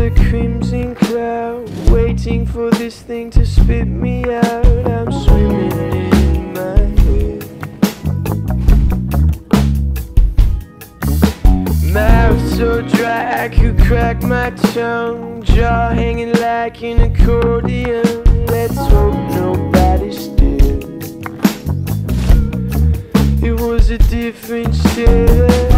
a crimson cloud, waiting for this thing to spit me out. I'm swimming in my head, mouth so dry I could crack my tongue, jaw hanging like an accordion. Let's hope nobody's still. It was a different stare.